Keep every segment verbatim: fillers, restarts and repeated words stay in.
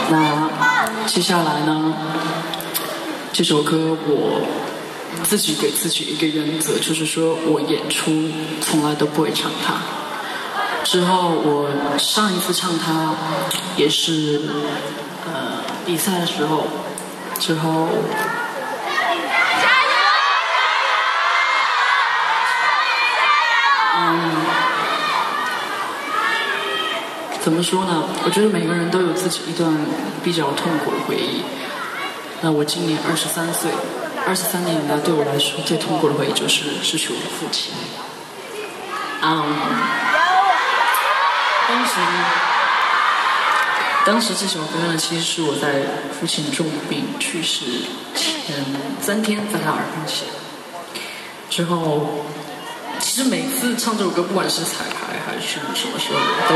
那接下来呢，这首歌我自己给自己一个原则，就是说我演出从来都不会唱它。之后我上一次唱它也是呃比赛的时候，之后嗯，怎么说呢？我觉得每个人都有自己一段比较痛苦的回忆。那我今年二十三岁，二十三年以来对我来说最痛苦的回忆就是失去我的父亲。嗯，当时，当时这首歌呢，其实是我在父亲重病去世前三天在他耳边写的。之后，其实每次唱这首歌，不管是彩排还是什么时候，都，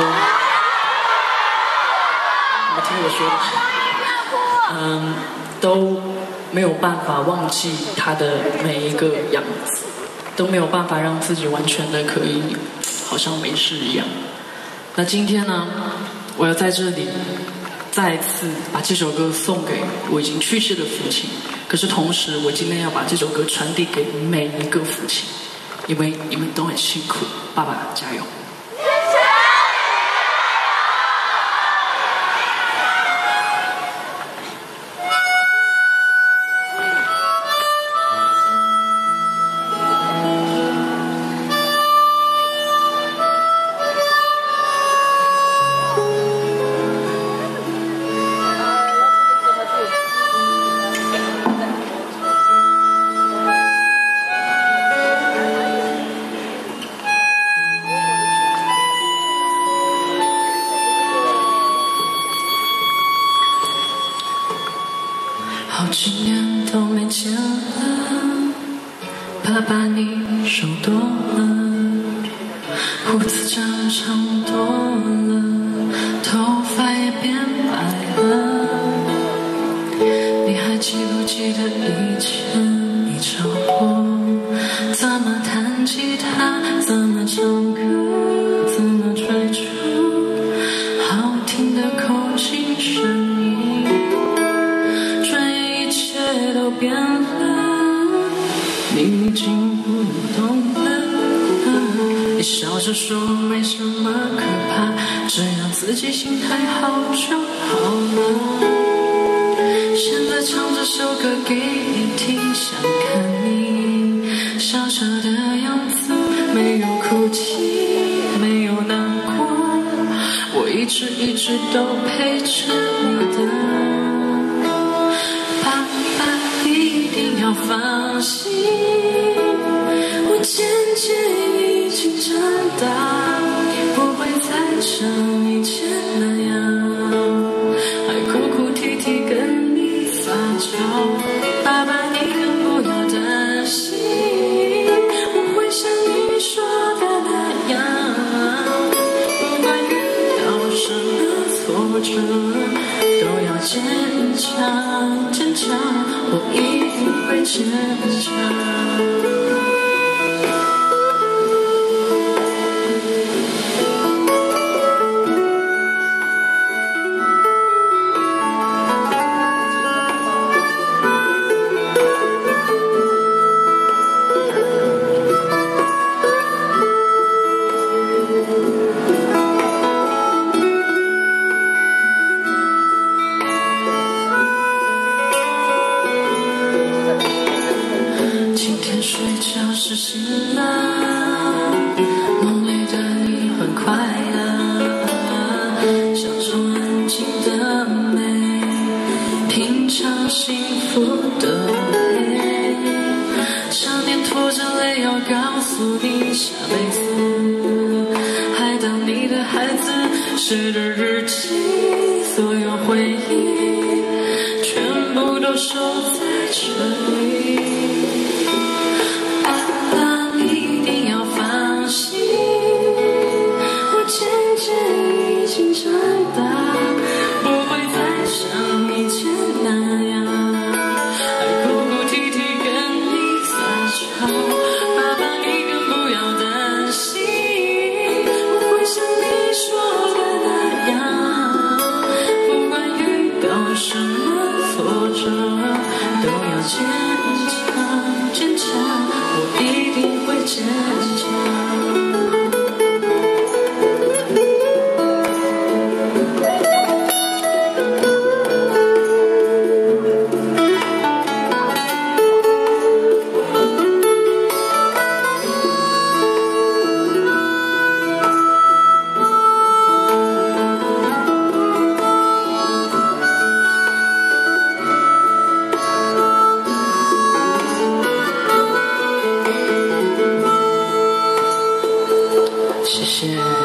你们听我说，嗯，都没有办法忘记他的每一个样子，都没有办法让自己完全的可以好像没事一样。那今天呢，我要在这里再次把这首歌送给我已经去世的父亲，可是同时我今天要把这首歌传递给每一个父亲，因为你们都很辛苦，爸爸加油。好几年都没见了，爸爸你瘦多了，胡子长长多了，头发也变白了。你还记不记得以前你教我怎么弹吉他，怎么唱歌，怎么追逐好听的口琴声音？都变了，你已经不能懂了。你笑着说没什么可怕，只要自己心态好就好了。现在唱这首歌给你听，想看你笑着的样子，没有哭泣，没有难过，我一直一直都陪着你的。要放心，我渐渐已经长大，不会再像以前那样，还哭哭啼啼跟你撒娇。爸爸，你可不要担心，我会像你说的那样，不管遇到什么挫折，都要坚强，坚强，我一定会坚强。睡觉时醒了，梦里的你很快乐，享受安静的美，品尝幸福的美。想念拖着泪要告诉你，下辈子还当你的孩子，写的日记，所有回忆全部都收在这里。长大，不会再像以前那样，还哭哭啼啼跟你撒娇。爸爸，你更不要担心，我会像你说的那样，不管遇到有什么挫折，都要坚强，坚强，我一定会坚强。谢谢。